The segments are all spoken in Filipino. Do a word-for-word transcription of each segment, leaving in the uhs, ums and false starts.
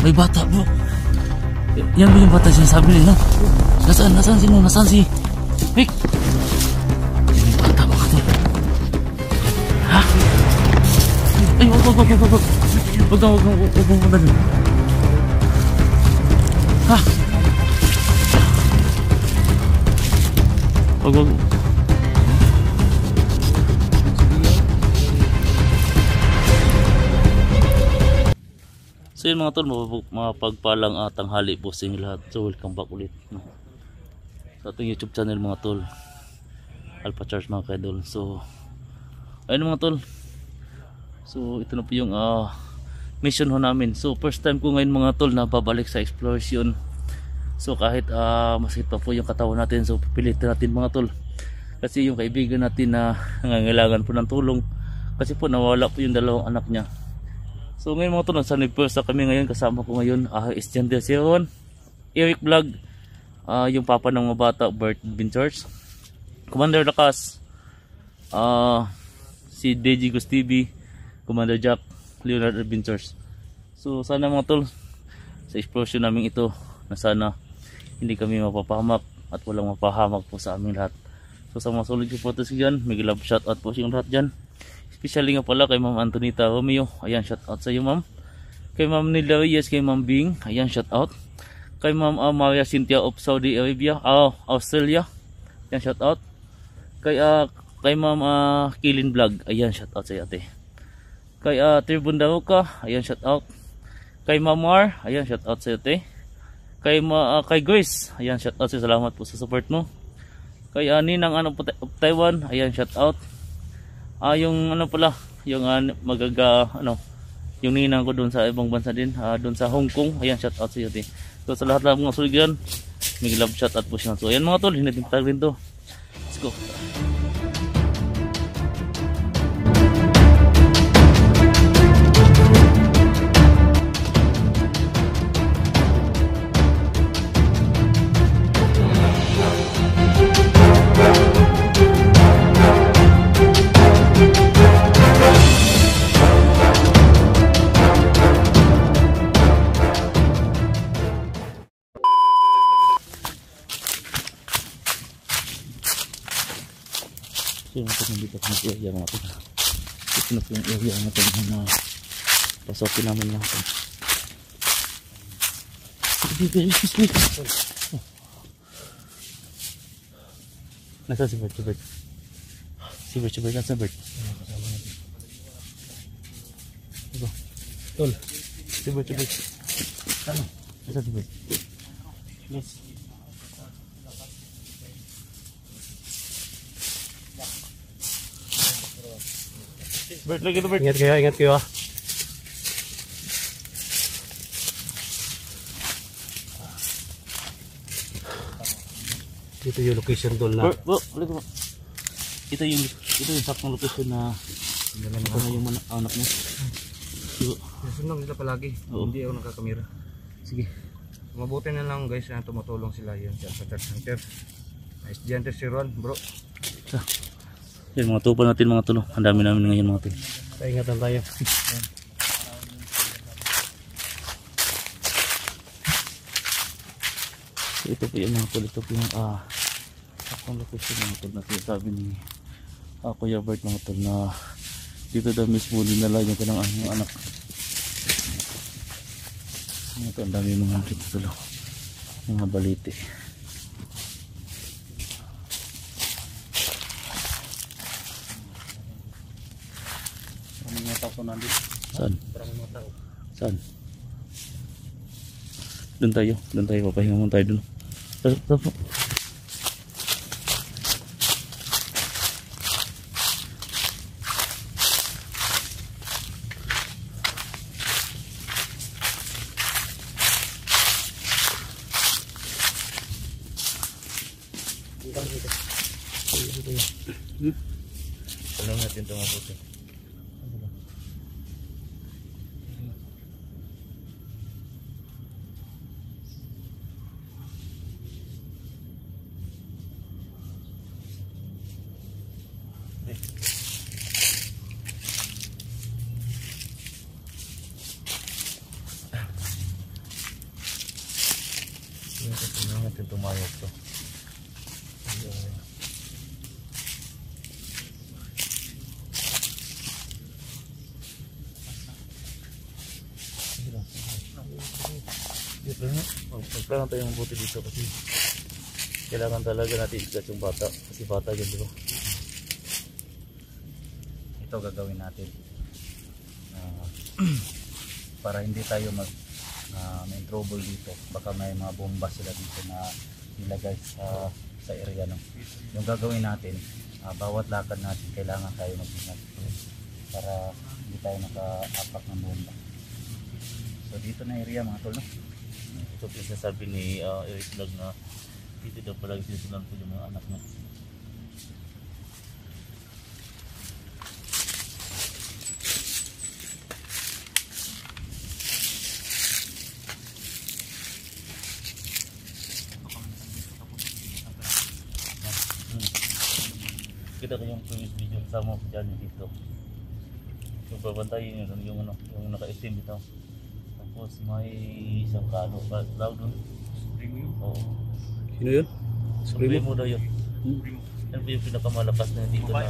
May bata bro. Yan ba yung bata sinasabi nila? Nasaan? Nasaan sino? Nasaan si Vic? Yan yung bata mga tol. Ha? Ay, wag, wag, wag, wag, wag. Wag na, wag na, wag na, wag na. Ha? Wag, wag. So yun mga tol, mapagpalang uh, tanghali po sa inyo lahat. So welcome back ulit no? Sa ating YouTube channel mga tol, Alpha Charge mga kaidol. So ayun mga tol, so ito na po yung uh, mission ho namin. So first time ko ngayon mga tol na babalik sa exploration. So kahit uh, masakit pa po yung katawan natin, so pipilitin natin mga tol. Kasi yung kaibigan natin na nangangailangan po ng tulong, kasi po nawala po yung dalawang anak niya. So ngayon mga tol, nasa nagpwersa kami ngayon. Kasama ko ngayon uh, is Gender Seron, Eric Vlog, uh, yung papa ng mga bata, Bert Binchurch, Commander Lakas, uh, si D J Gus T V, Commander Jack, Leonard Binchurch. So sana mga tol, sa explosion namin ito, na sana hindi kami mapapahamak at walang mapahamak po sa aming lahat. So sa mga solid supporters dyan, may love shout out po sa yung lahat dyan. Especially nga pala kay Ma'am Antonita Romeo, ayan, shout out sa iyo ma'am. Kay Ma'am Nila Reyes, kay Ma'am Bing, ayan, shout out. Kay Ma'am uh, Maria Cynthia of Saudi Arabia, uh, Australia, ayan, shout out. Kay uh, kay Ma'am uh, Kilin Vlog, ayan, shout out sa iyo ate. Kay uh, Tribun Daroka, ayan, shout out. Kay Ma'am Mar, ayan, shout out sa iyo ate. Kay uh, kay Grace, ayan, shout out sa iyo, salamat po sa support mo. Kay uh, Ninang ano of Taiwan, ayan, shout out. Ah, yung ano pala, yung uh, magaga ano, yung ninang ko doon sa ibang bansa din, uh, doon sa Hong Kong. Ayan, shout out sa iyo. So sa lahat ng mga suligan, may love shout out po siya. So ayan mga tol, hindi natin rin to. Let's go. So yung natin nandito sa area mga tol. Ito na po yung area natin na pasokin namin lang ito. Nasa si Bert? Si Bert? Si Bert? Si Bert? Nasa Bert? Ito. Tol. Si Bert? Si Bert? Ano? Nasa si Bert? Yes. Bert, lagi ito Bert. Ingat kayo, ingat kayo ah. Ito yung location doon na. Bert, Bert, lagi mo. Ito yung, ito yung saktong location na ito na yung anak niya. Nasunod nila palagi. Oo. Hindi ako nakakamera. Sige. Mabuti na lang guys na tumutulong sila yun sa Charge Hunter. Nice Gender Seron bro. So, yan mga tupa natin mga tulo. Ang dami namin ngayon mga tulo. Paingatan tayo. So, ito po yung mga tulo. Ito po yung ah, akong location mga tulo na sabi ni ah, Kuya Bert mga tulo na dito daw mismo dinala yung kanyang ang anak. Ito ang dami mga dito tulo. Mga balite. Saan? Saan? Doon tayo, doon tayo, papahinga muna tayo doon. Tara, tara po. Tanong natin ito mga puto. natin tumayog to. Ayan. Magpagplangan tayo ng buti dito kasi kailangan talaga natin ikat yung bata kasi bata yun, di ba? Ito gagawin natin uh, para hindi tayo mag uh, may trouble dito. Baka may mga bomba sila dito na nilagay sa sa area, no? Yung gagawin natin, uh, bawat lakad natin kailangan tayo mag-ingat para hindi tayo naka-apak ng bomba. So dito na area mga tol, no? Ito po yung sabi ni uh, Eric Vlog na dito daw palagi sinusunan po yung mga anak niya. Kita ko yung previous video kasama ko dyan dito. Yung babantayin yun, yung, ano, yung naka-itim dito. Tapos may isang kano pa daw doon. Oo. Sino yun? Supremo daw yun. Yan po yung pinakamalakas na dito na.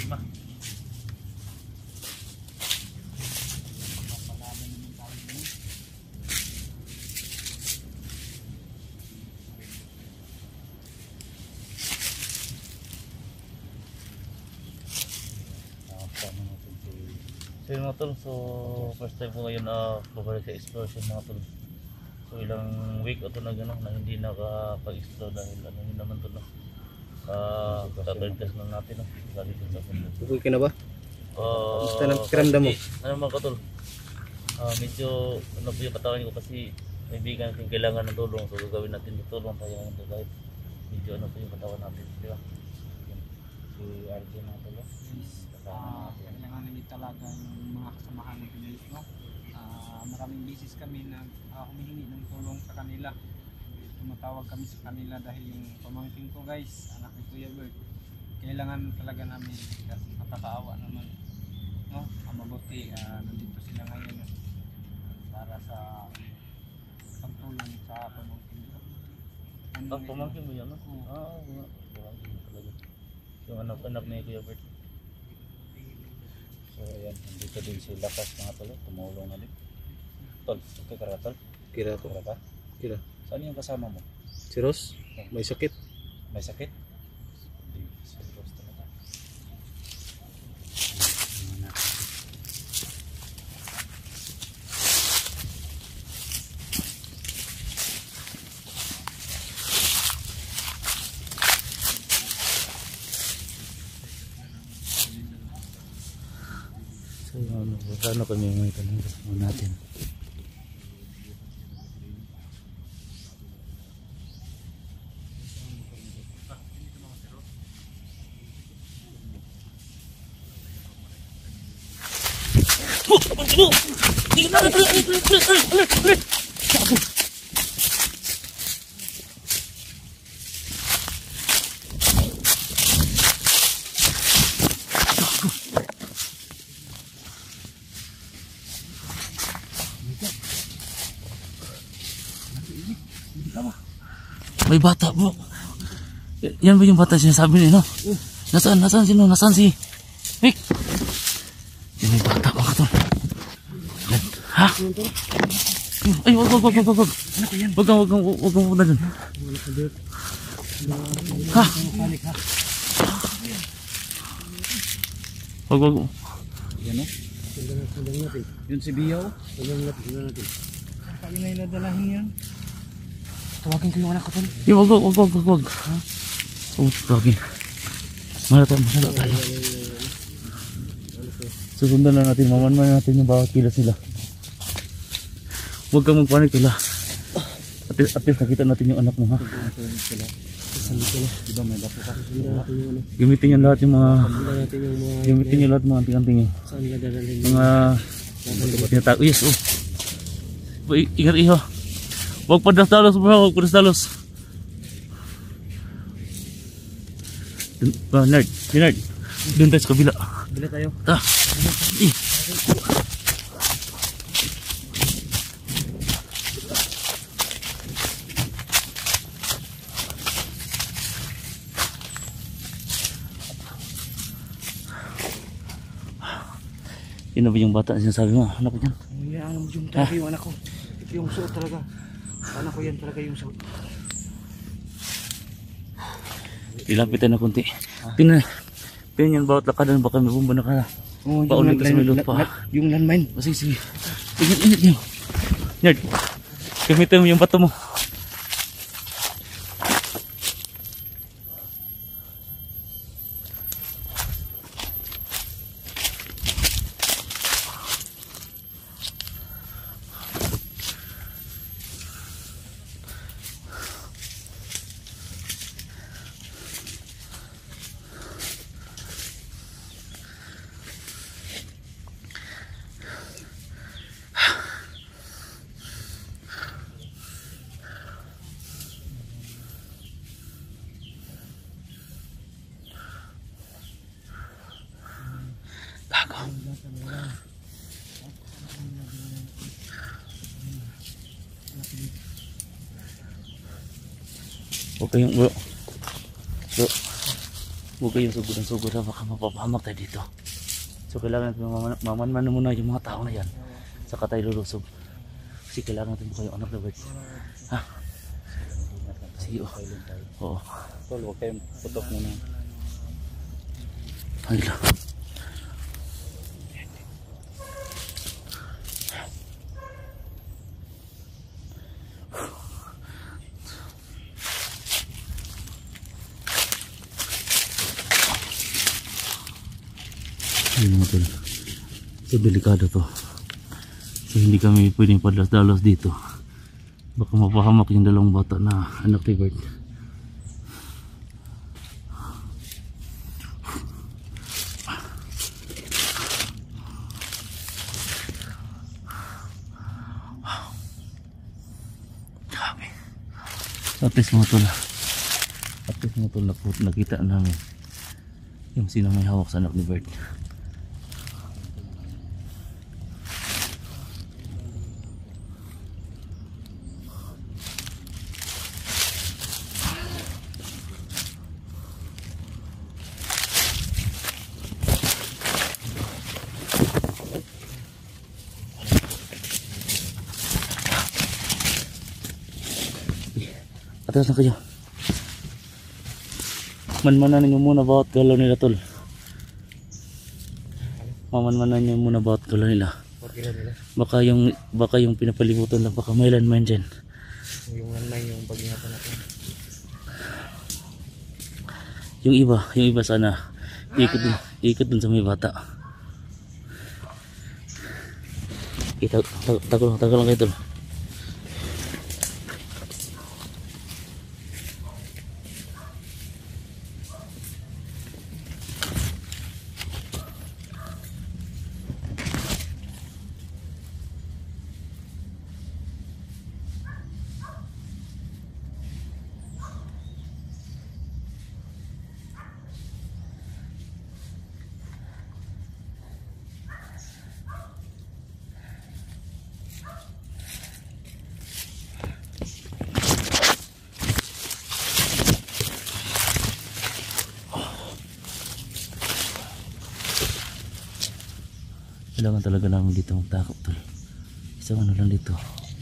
So yun mga tol, so first time ko ngayon na babalik sa exploration mga tol. So ilang week ito na gano'n na hindi nakapag-explore dahil ano yun naman tol na uh, third class lang natin no? Lagi dun sa puno. Okay ka na ba? Uh, Basta nang kiramdam mo? Ano mga tol, uh, medyo ano po yung katawan ko kasi kaibigan natin kailangan ng tulong, so gagawin natin yung tulong tayo ngayon to kahit medyo ano po yung katawan natin, di ba? Si R J mga tol, Uh, kailangan namin talaga yung mga kasamahan ng Pinoy, no? Uh, maraming beses kami na uh, humihingi ng tulong sa kanila. Tumatawag kami sa kanila dahil yung pamangkin ko guys, anak ni Kuya Bert, kailangan talaga namin kasi nakakaawa naman, no? Ang mabuti uh, nandito sila ngayon uh, para sa pagtulong sa pamangkin ko. Ah, pamangkin mo yan, no? Ah, wala. Pamangkin mo talaga. Yung anak-anak ni Kuya Bert. So ayan, nandito din si Lakas mga tol, tumulong na din. Tol, okay ka ra tol? Kira to. Kira ka? Kira. Saan yung kasama mo? Si Ross? May sakit. May sakit? Hindi, serious talaga. So ano, paano kami may tanong kasama natin? May bata bro. Yan ba yung bata sinasabi niya, no? Nasaan, nasaan sino? Nasaan si Vic? Yan may bata mga tol. Yan. Ha? Ay, wag, wag, wag, wag, wag, wag. Wag kang, wag kang, wag kang punta dun. Ha? Wag, wag. Yan o? Yun si Biyaw? Tulungan natin, tulungan natin. Paano na inadalahin yan? Tawagin ko yung anak ko tol. Yung wag, wag, wag, wag, wag. Oh, tawagin. Mala tayo, mala tayo. Susundan na natin, mamanman natin yung bawat kilos nila. Huwag kang magpanik nila. At least, at least nakita natin yung anak mo, ha? Diba may lapo ka? Gamitin yung lahat yung mga... natin yung mga... Gamitin yung lahat yung mga anting-anting yun. Saan nila dadalhin? Mga... Tinatago. Yes, oh. Boy, ingat iho. Huwag padas-dalos bro, huwag padas-dalos. Bernard, Bernard. Doon tayo sa kabila. Bila tayo. Ta. Eh. Yun na ba yung bata na sinasabi mo? Anak ko yan. Yan yung talaga yung anak ko. Ito yung suot talaga. Anak ko yan talaga yung suot. Ilapitan na kunti. Tingnan. Tingnan yan bawat lakadan. Baka may bumba na ka. Oh, Paulit kasi may lupa. Yung landmine. Oh, sige, sige. Ingat, ingat nyo. Nerd. Gamitin mo yung bato mo. Gago. Huwag kayong bro. Bro. Huwag kayong sugod ang sugod ha. Baka mapapahamak tayo dito. So kailangan natin maman mamanman muna yung mga tao na yan. Saka tayo lulusog. Kasi kailangan natin buka yung anak na birds. Ha? Sige oh. Oo. Tol, huwag kayong putok muna. Ay lang. Ayun mga tol. So delikado to. So hindi kami pwedeng padalos-dalos dito. Baka mapahamak yung dalawang bata na anak ni Bert. Grabe. So at least mga tol. At least mga tol nakita namin yung sino may hawak sa anak ni Bert. Atas na kayo. Manmanan nyo muna bawat galaw nila tol. Mamanmanan nyo muna bawat galaw nila. Baka yung baka yung pinapalibutan lang, baka may landmine dyan. Yung landmine yung pag-ingatan natin. Yung iba, yung iba sana ikot dun, ikot dun sa may bata. Kita tago lang, tago lang kayo tol. Kailangan talaga namin dito magtakap tol. Isang ano lang dito.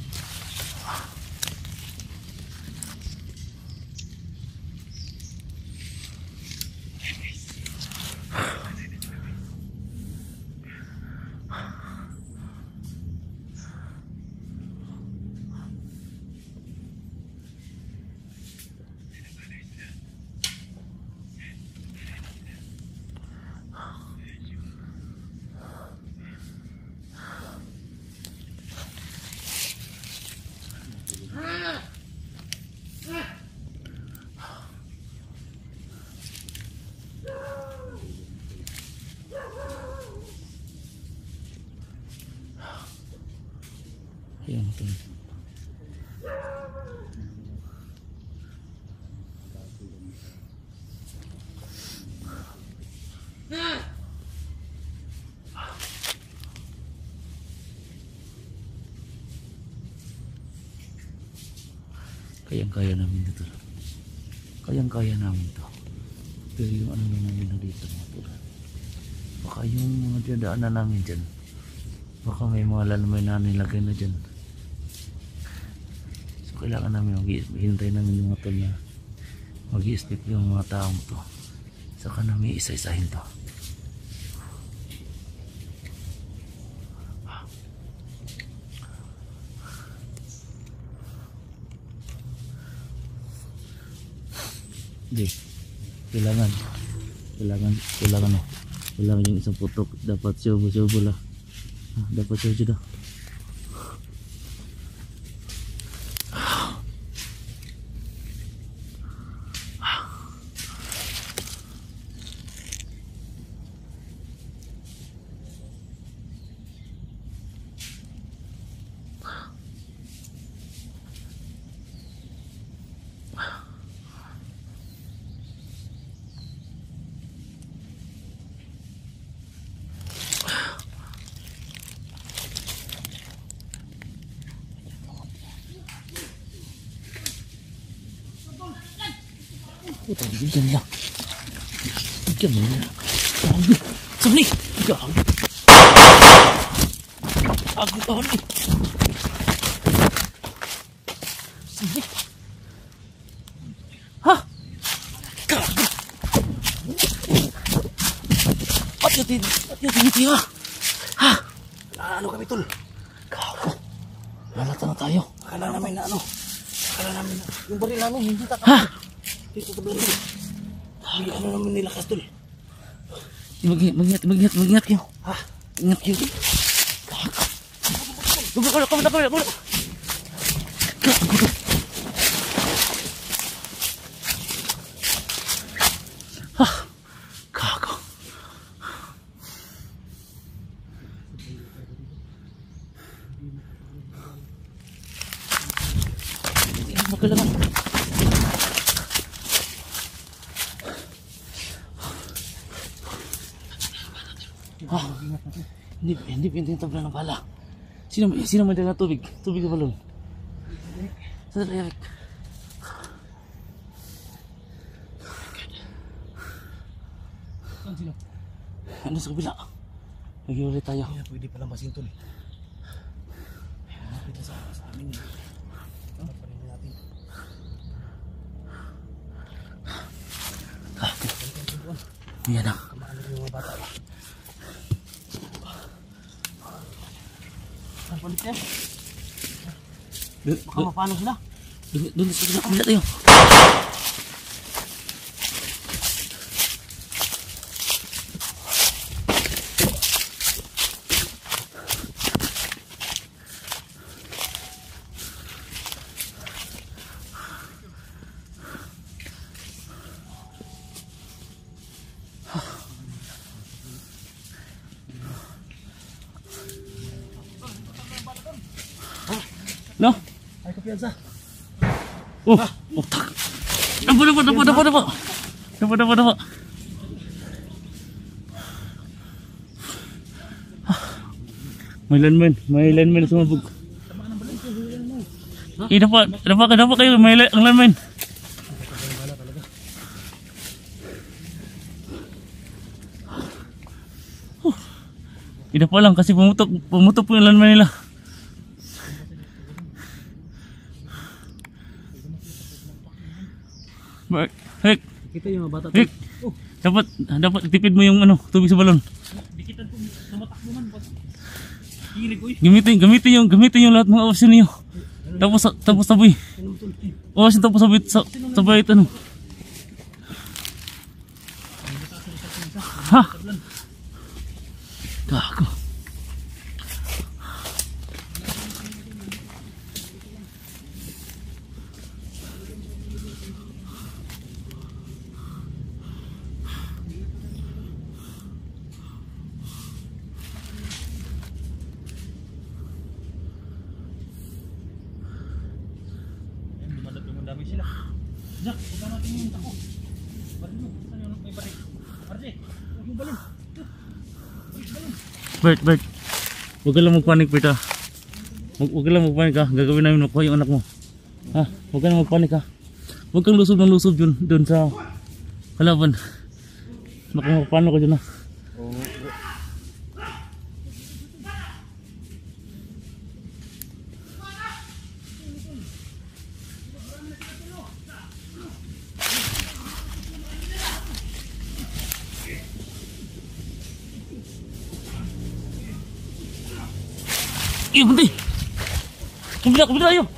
Ayan tol. Kayang-kaya namin dito. Kayang-kaya namin to. Pero yung ano lang namin na dito mga tol. Baka yung mga dinadaanan namin dyan Baka may mga lalamay na nilagay na dyan. So kailangan namin maghihintay namin yung mga tol na mag-i-sleep yung mga taong to. Saka namin isa-isahin to. Hindi. Kailangan. Kailangan. Kailangan o. Kailangan yung isang putok. Dapat siyobo-siyobo lah. Ah, dapat siyobo dah. Puta, bigyan lang. Bigyan mo na. Gago. Sabli! Gago. Gago ka huli. Sabli. Ha? Gago. Ba't yung tin... Ba't yung tinitira? Ha? Ano kami tol? Gago. Lalata na tayo. Akala namin na ano? Akala namin na yung baril namin hindi Ha? takap. Dito sa baril. Hindi ano naman nilakas tol. Mag-ingat, mag-ingat, mag-ingat, mag-ingat kayo. Ha? Ingat kayo. Gago. Gago, gago, gago, gago, gago. Gago. Ha? Gago. Hindi na magkalaman. Ah, hindi, hindi pinto yung tabla ng bala. Sino, sino may dala tubig? Tubig sa balon. Sa dala, Eric. Saan sila? Ano sa kabila? Nag-iulit tayo. Kaya pwede pala masin tol. Kita sa, sa amin. Dapat pa rin natin. Ah, yan na. Kamaan na yung mga bata. Saan palit yan? Baka mapano sila? Doon, doon sa kabila, kabila tayo. No? Ay, kapiyansa. Oh, oh, tak. Dapat, dapat, dapat, dapat, dapat. Dapat, dapat, dapat. May landman, may landman sumabog. Eh, dapat, dapat, dapat kayo, may ang landman. Oh, eh, dapat lang kasi pumutok, pumutok po yung landman nila. Hek, Kita yung mga bata. Hek, dapat dapat tipid mo yung ano, tubig sa balon. Dikitan po, tumatakbo man. Hilig ko eh. Gamitin, gamitin yung gamitin yung lahat mga option niyo. Tapos tapos sabay. Ano tol? Option tapos sabay sa, sabay ito ano. Ha? Gago. Dami sila. Jack, huwag natin yung tako. Baril mo, saan yung may baril? Baril, huwag yung balon. Bert, Bert. Huwag ka lang magpanik, Bert ha. Huwag, huwag ka lang magpanik ha. Gagawin namin makuha yung anak mo. Ha? Huwag ka lang magpanik ha. Huwag kang lusob ng lusob yun doon sa kalaban. Baka mapano ka dyan ha. Iyo, bunti. Kumbila, kumbila ayo.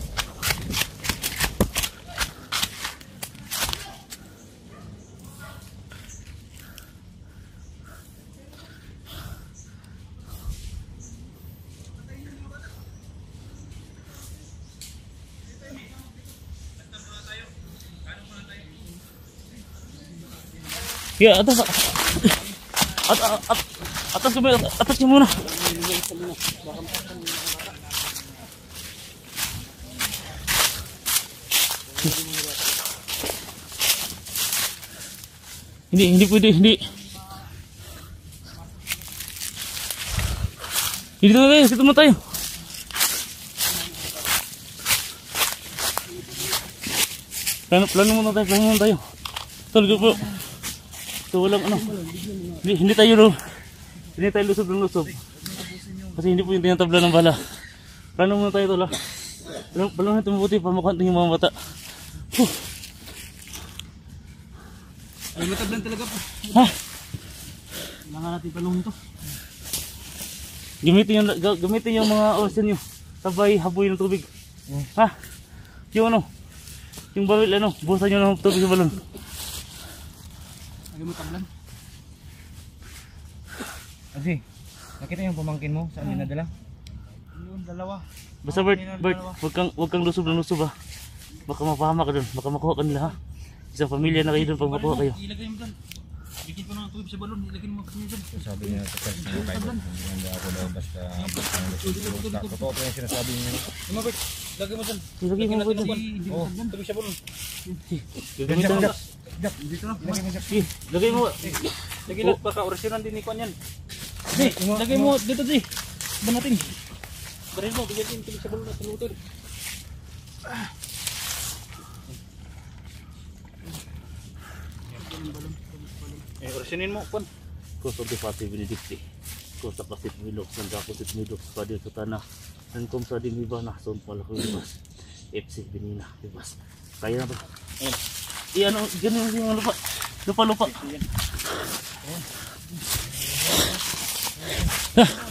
Ya, atas. At, at, at, atas kami, atas kami muna. Hindi, hindi pwede, hindi. Dito na tayo, dito na tayo. Plano, plano muna tayo, plano muna tayo. Talaga po. So walang ano. Hindi, hindi tayo lo. Hindi tayo lusob ng lusob. Kasi hindi po yung tinatabla ng bala. Plano muna tayo tol ha. Plano, plano natin mabuti pa makanting yung mga bata. Huh. Ay, matablan talaga po. Ha? Kailangan natin palungin to. Gamitin yung, ga- gamitin yung mga orsin nyo. Sabay haboy ng tubig. Ha? Yung ano? Yung bawil ano? Busan nyo ng tubig sa balon. Ay, matablan. Kasi, nakita yung pamangkin mo? Saan yung nadala? Yun, dalawa. Basta Bert, Bert, wag kang, wag kang lusob ng lusob ha. Baka mapahama ka dun. Baka makuha ka nila ha. Isang pamilya na kayo dun pag makuha kayo. Ilagay mo dyan. Bigyan ko ng tubig sa balon. Ilagay mo kasi dyan. Sabi niya sa first mga kaidol, hindi ako daw basta basta totoo po yung sinasabi niya. Lumabit. Lagay mo dyan. Ilagay mo po dun. Hindi mo dyan. Tubig sa balon. Gagamitan mo. Jack, dito na. Sige, lagay mo. Lagay lang. Baka orasyonan din ni Kwan yan. Di, lagay mo dito di. Ba natin. Barin mo. Bigyan din tubig sa balon at tulutol. Eh, orasyonin mo, Kwan. Koso di pati Benedicti. Kosa kasit milok. Sanda kasit milok. Padil sa tanah. Dan kom sa din iba na. Son pala ko ibas. F C Benina. Ibas. Kaya na ba? Ayan. I ano, ganun yung lupa. Lupa, lupa. Ah.